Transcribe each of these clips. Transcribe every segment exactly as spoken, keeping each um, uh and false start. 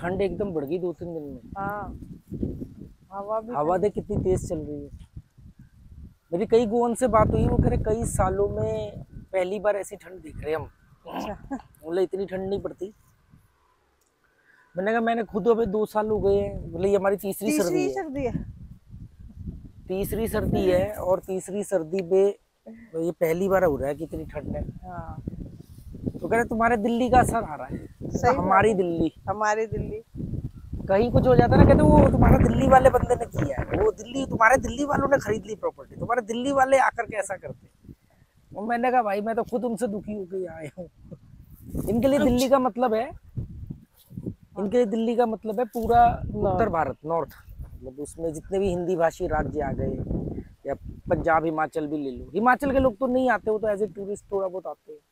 ठंड एकदम बढ़ गई दो तीन दिन में। हाँ, हवा भी हवा देख कितनी तेज चल रही है। मेरी कई गोवन से बात हुई, वो कह रहे कई सालों में पहली बार ऐसी ठंड दिख रहे हम। अच्छा। बोले इतनी ठंड नहीं पड़ती। मैंने कहा मैंने खुद अभी दो साल हो गए हैं। बोले ये हमारी तीसरी सर्दी तीसरी है। सर्दी है। तीसरी सर्दी है और तीसरी सर्दी पे ये पहली बार हो रहा है कि इतनी ठंड है। हाँ, तो कह रहे तुम्हारे दिल्ली का असर आ रहा है। सही बात हमारी है। दिल्ली, हमारी दिल्ली। कहीं कुछ हो जाता है ना, कहते वो तुम्हारा दिल्ली वाले बंदे ने किया है, वो दिल्ली तुम्हारे दिल्ली वालों ने खरीद ली प्रॉपर्टी, तुम्हारे दिल्ली वाले आकर के ऐसा करते। और मैंने कहा भाई मैं तो खुद उनसे दुखी होकर आया हूँ। इनके लिए दिल्ली का मतलब है, इनके लिए दिल्ली का मतलब है पूरा उत्तर भारत, नॉर्थ। मतलब उसमें जितने भी हिंदी भाषी राज्य आ गए, या पंजाब हिमाचल भी ले लो। हिमाचल के लोग तो नहीं आते, वो तो एज ए टूरिस्ट थोड़ा बहुत आते हैं।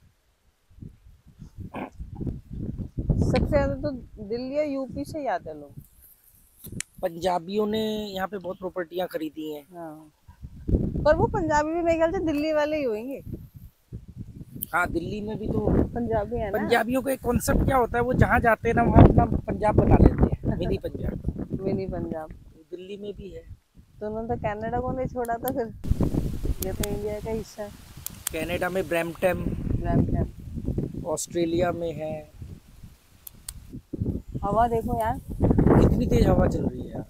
सबसे ज्यादा तो दिल्ली या यूपी से ही आते हैं लोग। पंजाबियों ने यहाँ पे बहुत प्रॉपर्टियां खरीदी हैं। हाँ, पर वो पंजाबी भी मेरे ख्याल से दिल्ली वाले ही होंगे। हाँ, दिल्ली में भी तो पंजाबी है ना। पंजाबियों का एक कॉन्सेप्ट क्या होता है, वो जहाँ जाते हैं ना वहाँ अपना पंजाब बना लेते हैं, मिनी पंजाब। मिनी पंजाब। दिल्ली में भी है। तो उन्होंने तो कनाडा को नहीं छोड़ा था फिर, ये तो इंडिया का हिस्सा है। कनाडा में ब्रैम्पटन, ब्रैम्पटन। ऑस्ट्रेलिया में है। हवा देखो यार, कितनी तेज हवा चल रही है यार।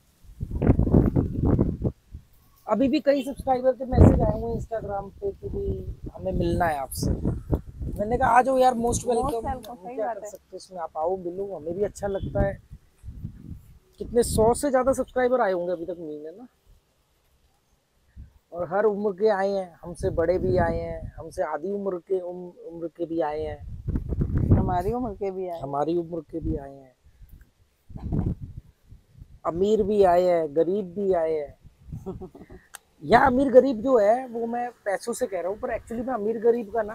अभी भी कई सब्सक्राइबर के मैसेज आए हुए इंस्टाग्राम पे कि भी हमें मिलना है आपसे। मैंने कहा आ जाओ यार, मोस्ट वेलकम। हम क्या कर सकते हैं इसमें, आप आओ मिलो, हमें भी अच्छा लगता है। कितने सौ से ज्यादा सब्सक्राइबर आए होंगे अभी तक महीने ना, और हर उम्र के आए हैं, हमसे बड़े भी आए हैं, हमसे आधी उम्र के उम, उम्र के भी आए हैं, हमारी उम्र के भी आए, हमारी उम्र के भी आए हैं, अमीर भी आए हैं, गरीब भी आए हैं। या अमीर गरीब जो है वो मैं पैसों से कह रहा हूँ, पर एक्चुअली में अमीर गरीब का ना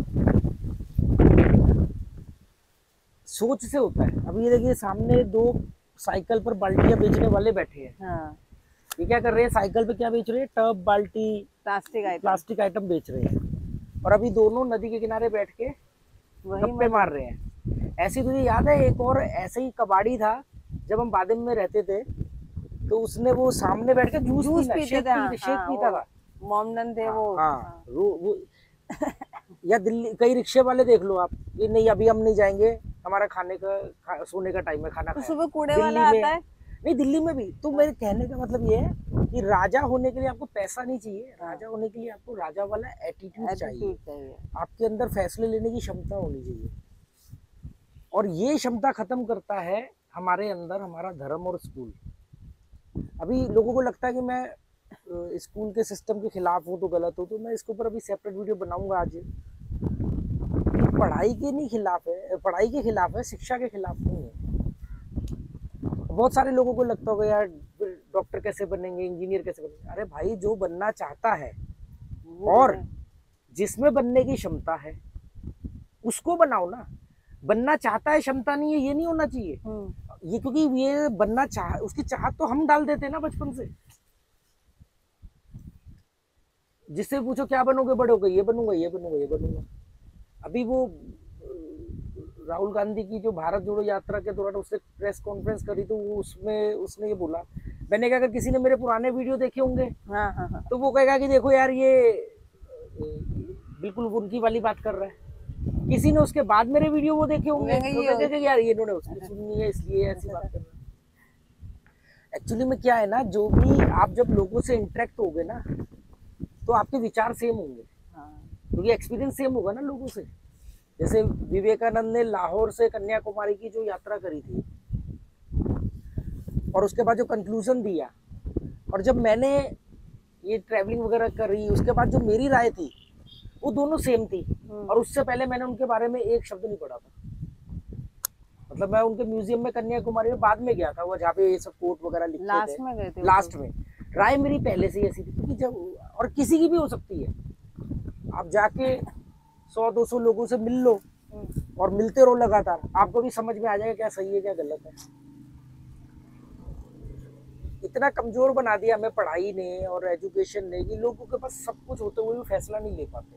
सोच से होता है। अभी ये देखिए सामने दो साइकिल पर बाल्टियां बेचने वाले बैठे हैं। हाँ। ये क्या कर रहे हैं, साइकिल पे क्या बेच रहे हैं, टब, बाल्टी, प्लास्टिक आइटम, प्लास्टिक आइटम बेच रहे हैं। और अभी दोनों नदी के किनारे बैठ के गप्पे मार रहे हैं। ऐसी तुझे याद है एक और ऐसे ही कबाड़ी था जब हम बादिम में रहते थे, तो उसने वो सामने बैठ के जूस जूस पीता, पीते शेक थे। हाँ, पी, शेक हाँ, पीता था। मोमडन थे वो। हाँ, हाँ, वो, वो या दिल्ली कई रिक्शे वाले देख लो आप, ये नहीं अभी हम नहीं जाएंगे, हमारा खाने का खा, सोने का टाइम है, खाना तो खाया। सुबह कूड़े दिल्ली वाला में आता है। नहीं, दिल्ली में भी तो मेरे कहने का मतलब ये है कि राजा होने के लिए आपको पैसा नहीं चाहिए, राजा होने के लिए आपको राजा वाला एटीट्यूड चाहिए, चाहिए। आपके अंदर फैसले लेने की क्षमता होनी चाहिए। और ये क्षमता खत्म करता है हमारे अंदर हमारा धर्म और स्कूल। अभी लोगों को लगता है कि मैं स्कूल के सिस्टम के खिलाफ हूँ तो गलत हूँ, तो मैं इसके ऊपर अभी सेपरेट वीडियो बनाऊंगा आज। पढ़ाई के नहीं खिलाफ है, पढ़ाई के खिलाफ है, शिक्षा के खिलाफ नहीं है। बहुत सारे लोगों को लगता होगा यार डॉक्टर कैसे बनेंगे, इंजीनियर कैसे बनेंगे। अरे भाई जो बनना चाहता है और जिसमें बनने की क्षमता है उसको बनाओ ना। बनना चाहता है, क्षमता नहीं है, ये नहीं होना चाहिए ये, क्योंकि ये बनना चाह, उसकी चाहत तो हम डाल देते हैं ना बचपन से। जिससे पूछो क्या बनोगे बड़े होकर, ये बनूंगा, ये बनूंगा, ये बनूंगा। अभी वो राहुल गांधी की जो भारत जोड़ो यात्रा के दौरान उसने प्रेस कॉन्फ्रेंस करी, तो वो उसमें उसने ये बोला, मैंने कहा अगर किसी ने मेरे पुराने वीडियो देखे होंगे हाँ, हाँ, हाँ। तो वो कहेगा कि देखो यार ये बिल्कुल उनकी वाली बात कर रहा है। किसी ने उसके बाद मेरे वीडियो वो देखे होंगे तो कहेगा कि यार ये इन्होंने उसकी सुननी है इसलिए ऐसी बात कर रहा है। एक्चुअली में क्या है ना, जो भी आप जब लोगों से इंटरेक्ट होगे ना तो आपके विचार सेम होंगे, क्योंकि एक्सपीरियंस सेम होगा ना लोगों से। जैसे विवेकानंद ने लाहौर से कन्याकुमारी की जो यात्रा करी थी और उसके बाद जो कंक्लूजन दिया, और जब मैंने ये ट्रैवलिंग वगैरह करी उसके बाद जो मेरी राय थी वो दोनों सेम थी। और उससे पहले मैंने उनके बारे में एक शब्द नहीं पढ़ा था। मतलब मैं उनके म्यूजियम में कन्याकुमारी में बाद में गया था, वो जहाँ पे ये सब कोट वगैरह लिखे लास्ट थे, में गए थे लास्ट में। राय मेरी पहले से ही ऐसी थी, क्योंकि जब, और किसी की भी हो सकती है, आप जाके सौ दो सौ लोगों से मिल लो और मिलते रहो लगातार, आपको भी समझ में आ जाएगा क्या सही है क्या गलत है। इतना कमजोर बना दिया हमें पढ़ाई ने और एजुकेशन ने कि लोगों के पास सब कुछ होते हुए भी फैसला नहीं ले पाते।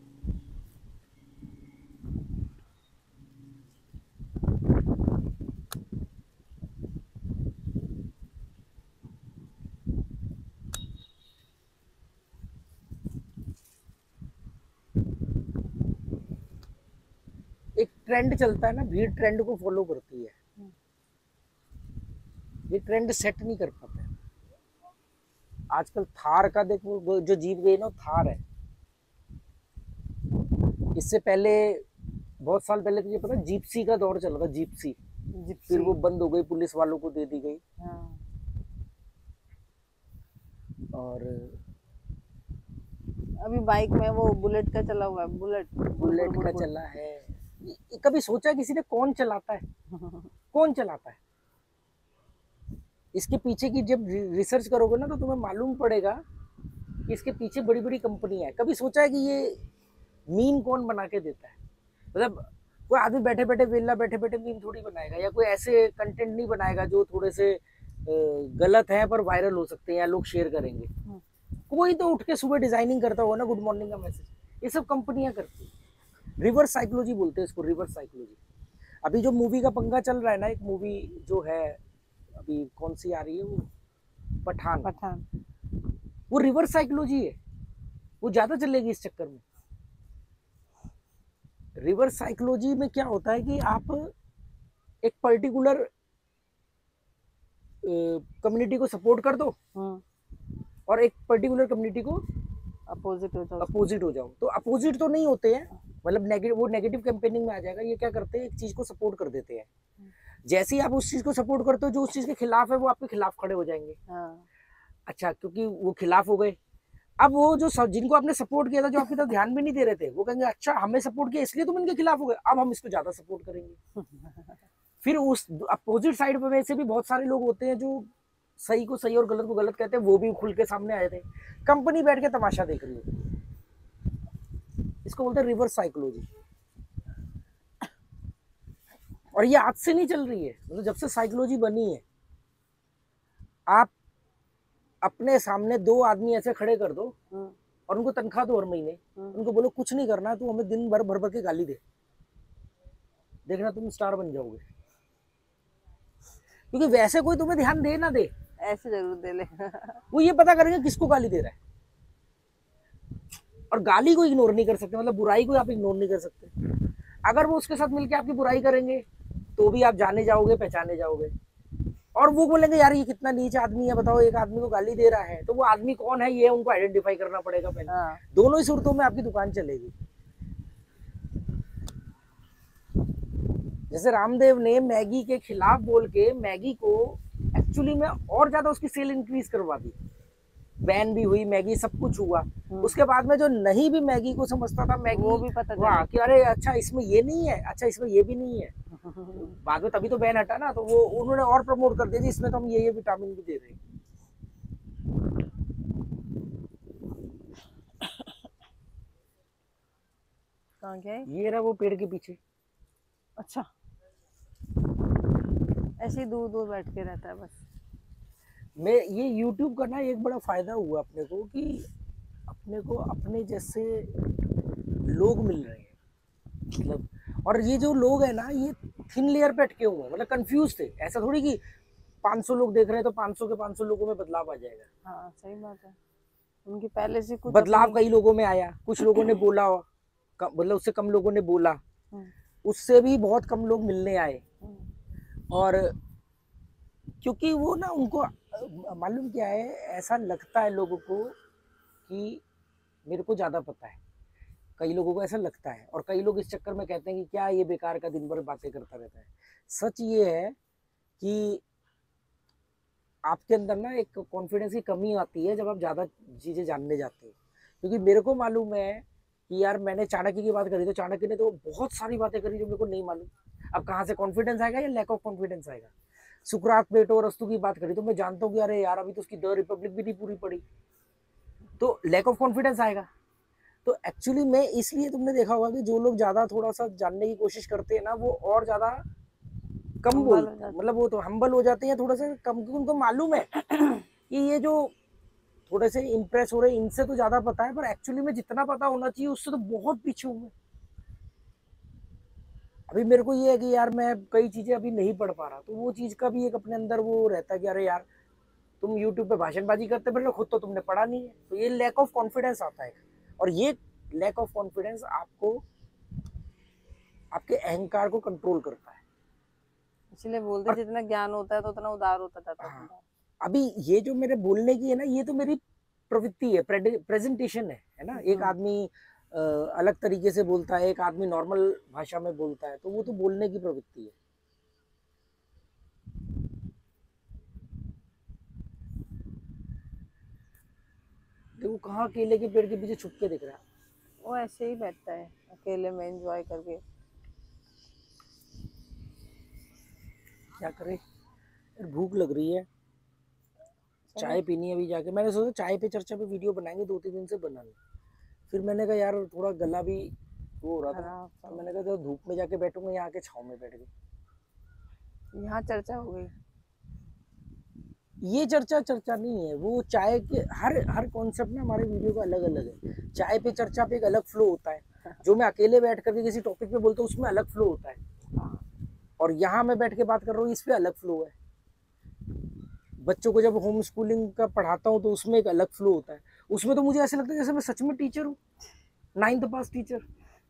ट्रेंड चलता है ना, भीड़ ट्रेंड को फॉलो करती है, ये ट्रेंड सेट नहीं कर पाते। आजकल थार का देखो, वो जो जीत गई ना थार है। इससे पहले बहुत साल पहले तुझे पता जीप्सी का दौर चला था, जीप्सी, जिप्सी। फिर वो बंद हो गई, पुलिस वालों को दे दी गई। हाँ। और अभी बाइक में वो बुलेट का चला हुआ है, बुलेट बुलेट का चला है। ये कभी सोचा किसी ने कौन चलाता है? कौन चलाता है? इसके पीछे की जब रिसर्च करोगे ना तो तुम्हें मालूम पड़ेगा कि इसके पीछे बड़ी बड़ी कंपनियां हैं। कभी सोचा है कि ये मीम कौन बना के देता है? मतलब कोई आदमी बैठे बैठे वेला बैठे बैठे मीम थोड़ी बनाएगा, या कोई ऐसे कंटेंट नहीं बनाएगा जो थोड़े से गलत है पर वायरल हो सकते हैं या लोग शेयर करेंगे। कोई तो उठ के सुबह डिजाइनिंग करता होगा ना, गुड मॉर्निंग का मैसेज, ये सब कंपनियां करती है। रिवर्स साइकोलॉजी बोलते हैं इसको, रिवर्स साइकोलॉजी। अभी जो मूवी का पंगा चल रहा है ना, एक मूवी जो है अभी कौन सी आ रही है वो, पठान। पठान वो रिवर्स साइकोलॉजी है, वो ज्यादा चलेगी इस चक्कर में। रिवर्स साइकोलॉजी में क्या होता है कि आप एक पर्टिकुलर कम्युनिटी को सपोर्ट कर दो और एक पर्टिकुलर कम्युनिटी को अपोजिट हो जाओ, अपोजिट हो जाओ। तो अपोजिट तो नहीं होते हैं, मतलब नेगेटिव, वो नेगेटिव कैंपेनिंग में आ जाएगा। ये क्या करते हैं, एक चीज को सपोर्ट कर देते हैं। जैसे ही आप उस चीज को सपोर्ट करते हो, जो उस चीज के खिलाफ है वो आपके खिलाफ खड़े हो जाएंगे। हाँ। अच्छा, क्योंकि वो खिलाफ हो गए, अब वो जो सब जिनको आपने सपोर्ट किया था, जो आपकी तरफ ध्यान भी नहीं दे रहे थे, वो कहेंगे अच्छा हमें सपोर्ट किया इसलिए तुम इनके खिलाफ हो गए, अब हम इसको ज्यादा सपोर्ट करेंगे। फिर उस अपोजिट साइड पे वैसे भी बहुत सारे लोग होते हैं जो सही को सही और गलत को गलत कहते हैं, वो भी खुल के सामने आए थे। कंपनी बैठ के तमाशा देख रही है। इसको बोलते हैं रिवर्स साइकोलॉजी। और ये आज से नहीं चल रही है, मतलब जब से साइकोलॉजी बनी है। आप अपने सामने दो आदमी ऐसे खड़े कर दो और उनको तनख्वाह दो हर महीने, उनको बोलो कुछ नहीं करना है, तू हमें दिन भर भर भर के गाली दे, देखना तुम स्टार बन जाओगे। क्योंकि वैसे कोई तुम्हें ध्यान दे ना दे, ऐसे जरूर दे ले। वो ये पता करेंगे किसको गाली दे रहा है। और गाली को इग्नोर नहीं कर सकते, मतलब बुराई को आप इग्नोर नहीं कर सकते। अगर वो उसके साथ मिलके आपकी बुराई करेंगे तो भी आप जाने जाओगे, पहचाने जाओगे। और वो बोलेंगे यार ये कितना नीच आदमी है, बताओ एक आदमी को गाली दे रहा है, तो वो आदमी कौन है ये उनको आइडेंटिफाई करना पड़ेगा पहले। हाँ। दोनों ही सूरतों में आपकी दुकान चलेगी। जैसे रामदेव ने मैगी के खिलाफ बोल के मैगी को एक्चुअली में और ज्यादा उसकी सेल इंक्रीज करवा दी, बैन भी हुई मैगी, सब कुछ हुआ। उसके बाद में जो नहीं भी मैगी को समझता था, मैगी वो भी पता चला कि अरे अच्छा इसमें ये नहीं है, अच्छा इसमें ये भी नहीं है। बाद में तभी तो बैन हटा ना, तो वो उन्होंने और प्रमोट कर दिया जी इसमें तो हम ये ये विटामिन भी दे रहे हैं। कहाँ गया ये रहा वो पेड़ के पीछे। अच्छा, ऐसे ही दूर दूर बैठ के रहता है बस। मैं ये YouTube का ना एक बड़ा फायदा हुआ अपने को कि अपने को अपने जैसे लोग मिल रहे हैं, मतलब। और ये जो लोग हैं ना, ये थिन लेयर पे अटके हुए हैं, मतलब कंफ्यूज थे। ऐसा थोड़ी कि पाँच सौ लोग देख रहे हैं तो पाँच सौ के पाँच सौ लोगों में बदलाव आ जाएगा। हाँ सही बात है, उनकी पहले से कुछ बदलाव कई लोगों में आया, कुछ लोगों ने बोला, मतलब उससे कम लोगों ने बोला, उससे भी बहुत कम लोग मिलने आए। और क्योंकि वो ना उनको मालूम क्या है, ऐसा लगता है लोगों को कि मेरे को ज़्यादा पता है, कई लोगों को ऐसा लगता है। और कई लोग इस चक्कर में कहते हैं कि क्या ये बेकार का दिन भर बातें करता रहता है। सच ये है कि आपके अंदर ना एक कॉन्फिडेंस की कमी आती है जब आप ज़्यादा चीज़ें जानने जाते हो। क्योंकि मेरे को मालूम है कि यार मैंने चाणक्य की बात करी तो चाणक्य ने तो बहुत सारी बातें करी जो मेरे को नहीं मालूम। अब कहाँ से कॉन्फिडेंस आएगा या लैक ऑफ कॉन्फिडेंस आएगा। सुकरात, प्लेटो और अरस्तू की बात करी तो मैं जानता हूँ कि अरे यार अभी तो उसकी द रिपब्लिक भी नहीं पूरी पड़ी, तो लैक ऑफ कॉन्फिडेंस आएगा। तो एक्चुअली में इसलिए तुमने देखा होगा कि जो लोग ज्यादा थोड़ा सा जानने की कोशिश करते हैं ना, वो और ज्यादा कम बोलते हैं, मतलब वो तो हम्बल हो जाते हैं थोड़ा सा कम, क्योंकि उनको मालूम है कि ये जो थोड़े से इंप्रेस हो रहे हैं इनसे तो ज्यादा पता है, पर एक्चुअली में जितना पता होना चाहिए उससे तो बहुत पीछे हूँ मैं। अभी मेरे को ये है कि यार मैं कई चीजें अभी नहीं पढ़ पा रहा, तो वो चीज का भी एक अपने अंदर वो रहता है कि अरे यार तुम यूट्यूब पे भाषणबाजी करते फिर खुद तो तुमने पढ़ा नहीं है, तो ये लैक ऑफ कॉन्फिडेंस आता है। और ये लैक ऑफ कॉन्फिडेंस आपको आपके अहंकार को कंट्रोल करता है। इसलिए बोलते जितना ज्ञान होता है तो उतना उदार होता जाता है। हाँ, अभी ये जो मेरे बोलने की है ना, ये तो मेरी प्रवृत्ति है, प्रेजेंटेशन है है ना। एक आदमी अ, अलग तरीके से बोलता है, एक आदमी नॉर्मल भाषा में बोलता है, तो वो तो बोलने की प्रवृत्ति है। देखो कहाँ केले के पेड़ के पीछे छुप के दिख रहा है। वो ऐसे ही बैठता है अकेले में एंजॉय करके। क्या करे यार, भूख लग रही है, चाय पीनी है अभी जाके। मैंने सोचा चाय पे चर्चा पे वीडियो बनाएंगे, दो तीन दिन से बना नहीं। फिर मैंने कहा यार थोड़ा गला भी वो हो रहा था, खराब तो मैंने कहा तो धूप में जाके बैठूंगा, यहाँ के छाँव में बैठ गई। यहाँ चर्चा हो गई। ये चर्चा चर्चा नहीं है, वो चाय के हर हर कॉन्सेप्ट ना हमारे वीडियो का अलग अलग है। चाय पे चर्चा पे एक अलग फ्लो होता है, जो मैं अकेले बैठ करके किसी टॉपिक पे बोलता हूँ उसमें अलग फ्लो होता है, और यहाँ मैं बैठ के बात कर रहा हूँ इस पे अलग फ्लो है। बच्चों को जब होम स्कूलिंग का पढ़ाता हूँ तो उसमें एक अलग फ्लो होता है। उसमें तो मुझे ऐसे लगता है जैसे मैं सच में टीचर हूँ, नाइन्थ पास टीचर।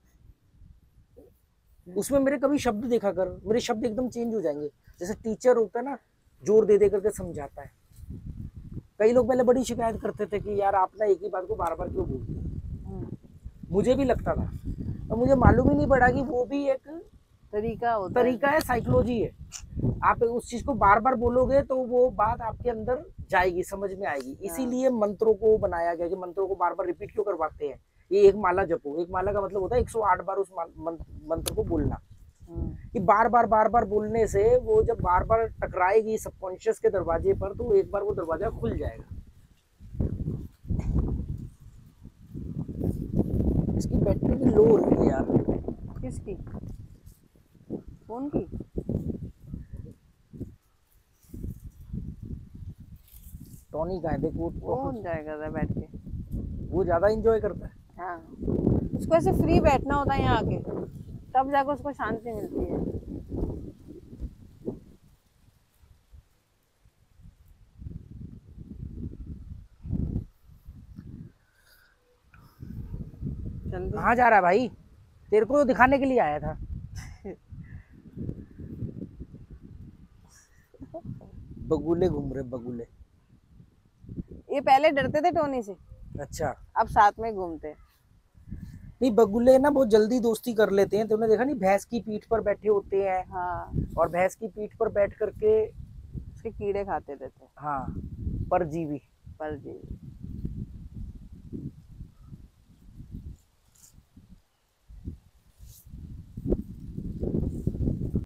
उसमें मेरे कभी शब्द देखा कर, मेरे शब्द एकदम चेंज हो जाएंगे। जैसे टीचर होता है ना, जोर दे दे करके समझाता है। कई लोग पहले बड़ी शिकायत करते थे कि यार आप ना एक ही बात को बार बार क्यों बोलते हैं। मुझे भी लगता था, और मुझे मालूम ही नहीं पड़ा कि वो भी एक तरीका होता तरीका है, साइकोलॉजी है। आप उस चीज को बार बार बोलोगे तो वो बात आपके अंदर जाएगी, समझ में आएगी। इसीलिए मंत्रों को बनाया गया कि मंत्रों को बार बार रिपीट क्यों करवाते हैं। ये एक माला जपो, एक माला का मतलब होता है एक सौ आठ बार उस मंत्र को बोलना। कि बार बार बार बार बोलने से वो जब बार बार टकराएगी सबकॉन्शियस के दरवाजे पर, तो एक बार वो दरवाजा खुल जाएगा। इसकी बैटरी भी लो हो रही है यार। किसकी? फोन की? टॉनी का है देखो, वो जाएगा था बैठ के, वो ज्यादा एंजॉय करता है। हाँ, उसको ऐसे फ्री बैठना होता है यहाँ आके, तब जाकर उसको शांति मिलती है। कहाँ जा रहा है भाई? तेरे को दिखाने के लिए आया था। बगुले घूम रहे बगुले। ये पहले डरते थे टोनी से, अच्छा, अब साथ में घूमते। नहीं बगुले ना बहुत जल्दी दोस्ती कर लेते हैं। तुमने देखा नहीं, भैंस की पीठ पर बैठे होते हैं। हाँ, और भैंस की पीठ पर बैठ करके उसके कीड़े खाते रहते। हाँ, परजीवी परजीवी।